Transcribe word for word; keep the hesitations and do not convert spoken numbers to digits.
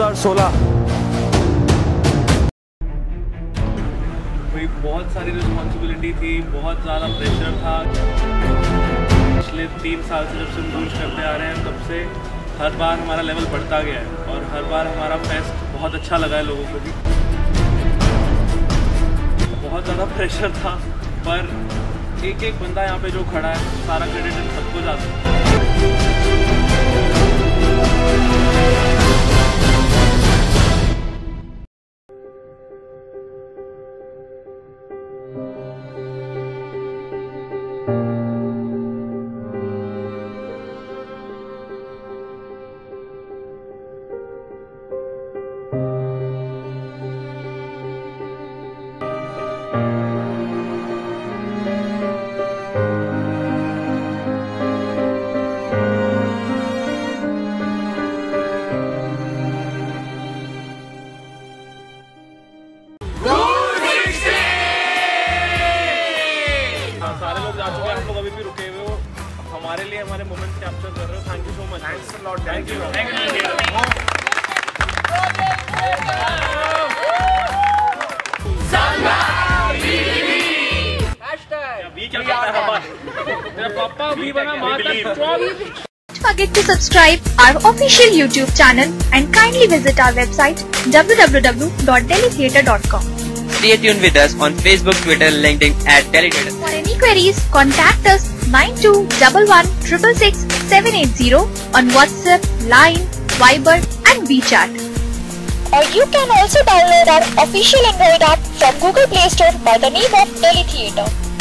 हज़ार सोलह। भाई बहुत सारी रिस्पॉन्सिबिलिटी थी, बहुत ज़्यादा प्रेशर था। पिछले तीन साल से जब से हम गूंज करते आ रहे हैं तब से हर बार हमारा लेवल बढ़ता गया है और हर बार हमारा फेस्ट बहुत अच्छा लगा है लोगों को भी। बहुत ज़्यादा प्रेशर था पर एक एक बंदा यहाँ पे जो खड़ा है सारा क्रेडिट इन सबको जाता है। सारे लोग जा चुके हैं, हम लोग अभी भी रुके हुए हो। हमारे लिए हमारे मोमेंट्स कैप्चर कर रहे हो। Thank you so much. Thanks a lot. Thank you thank you. Don't forget to subscribe our official YouTube channel and kindly visit our website w w w dot delhi theatre dot com. Stay tuned with us on Facebook, Twitter, LinkedIn at Delhi Theatre. For any queries, contact us nine two one one six six six seven eight zero on WhatsApp, Line, Viber and WeChat. Or you can also download our official Android app from Google Play Store by the name of Delhi Theatre.